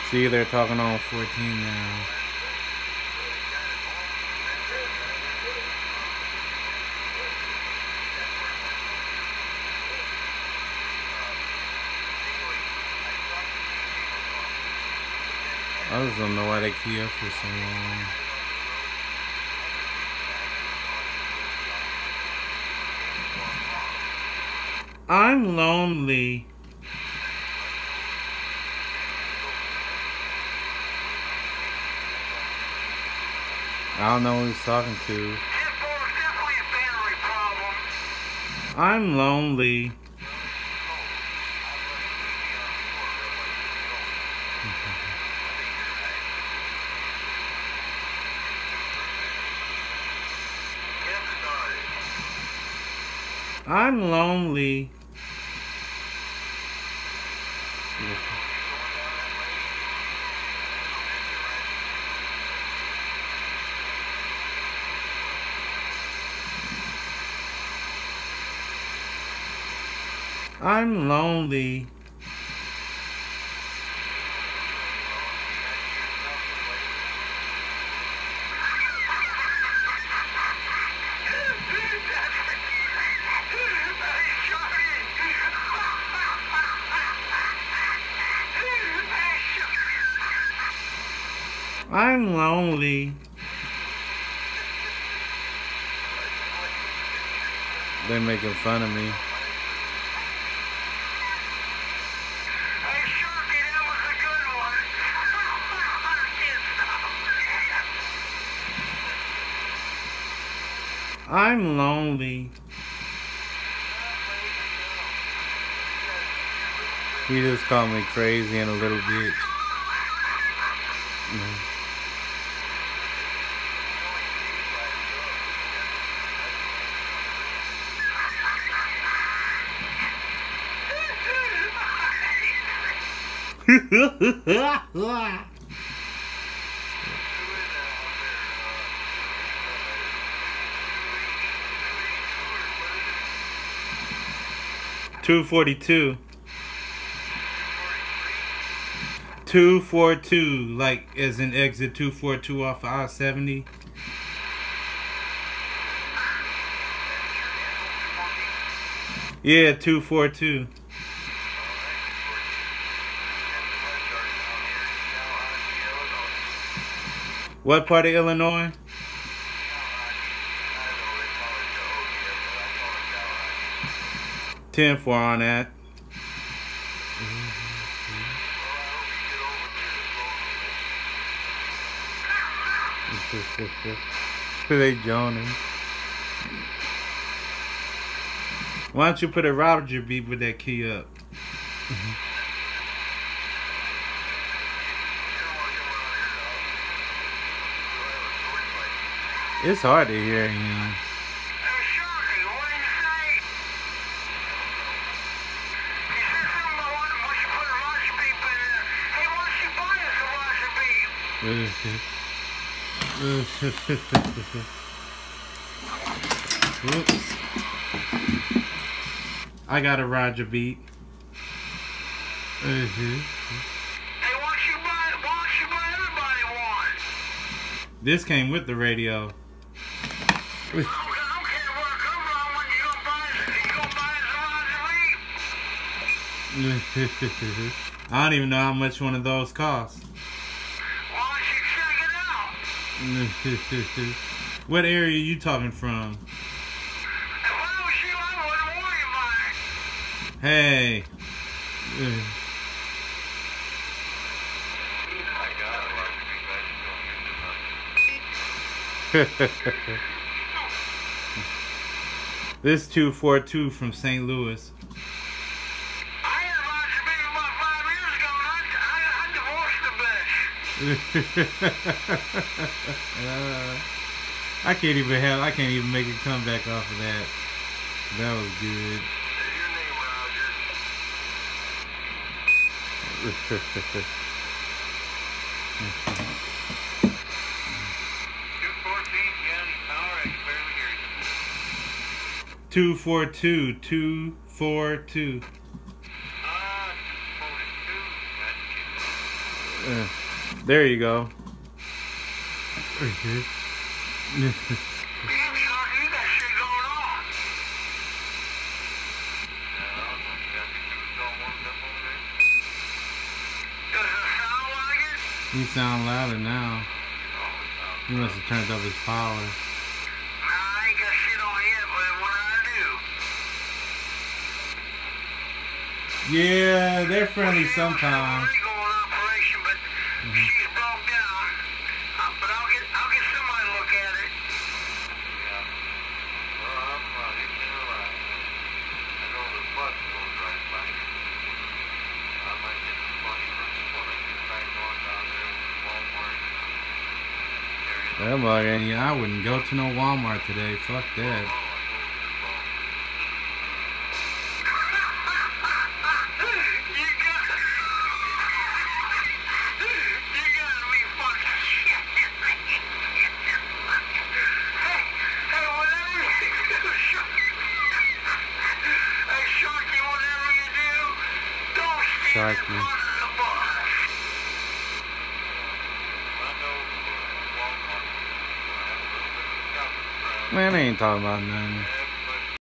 See, they're talking on 14 now. I just don't know why they key up for so long. I'm lonely. I don't know who he's talking to. I'm lonely. I'm lonely. I'm lonely. I'm lonely. They're making fun of me. I'm lonely. He just called me crazy and a little bitch. Mm. 242. 242, like as in exit 242 off of I-70. Yeah, 242. What part of Illinois? Ten four on that. They joning. Why don't you put a Roger beat with that key up? It's hard to hear him. Oops. I got a Roger beat. Hey, what you buy everybody wants? This came with the radio. I don't care what it comes from when you gonna buy a Roger beat. I don't even know how much one of those costs. Why don't you check it out? What area are you talking from? If I was you, I wouldn't worry about it. Hey. This 242 from St. Louis. I had a Roger beat about 5 years ago, and I divorced the bitch. I can't even make a comeback off of that. That was good. Your name, Roger. 242, 242. There you go. You sound louder now. He must have turned up his power. I ain't got shit on yet, but what I do? Yeah, they're friendly sometimes. Operation, but she's broke down. But I'll get somebody to look at it. Yeah. Well, I'm hitting it around. I know the bus goes right by. I might get some money from the bus. Get back on down there with Walmart. That mug, yeah, I wouldn't go to no Walmart today. Fuck that. Sharky. Man, I ain't talking about nothing.